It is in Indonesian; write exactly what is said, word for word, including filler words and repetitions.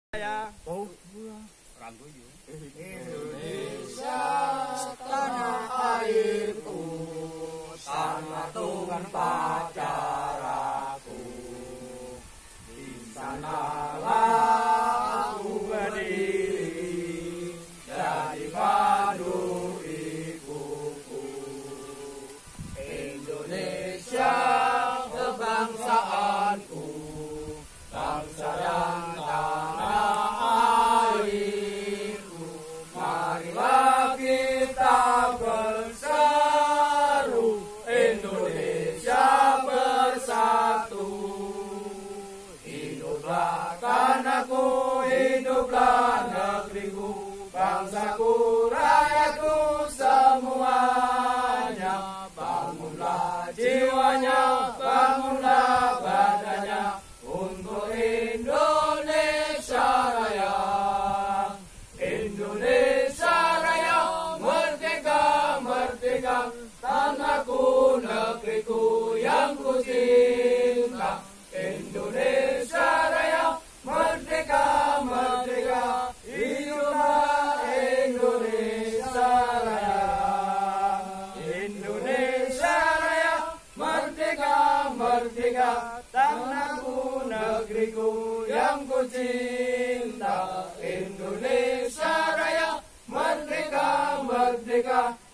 Ya. Oh, Ranggo yo. Indonesia tanah airku, tanah tumpah darahku. Di sanalah aku berdiri, jadi padu ibuku. Indonesia kebangsaanku, bangsa yang tanah airku. Marilah kita berseru, Indonesia bersatu. Hiduplah tanahku, hiduplah negeriku, bangsaku, rakyatku semuanya. Bangunlah jiwanya, bangunlah badannya, untuk Indonesia Raya. Indonesia Raya, merdeka, merdeka, tanahku, negeriku yang ku cinta. Indonesia Raya, merdeka, merdeka, hiduplah Indonesia Raya. Indonesia Raya, merdeka, merdeka, tanahku, negeriku yang ku cinta. Indonesia Raya, merdeka, merdeka,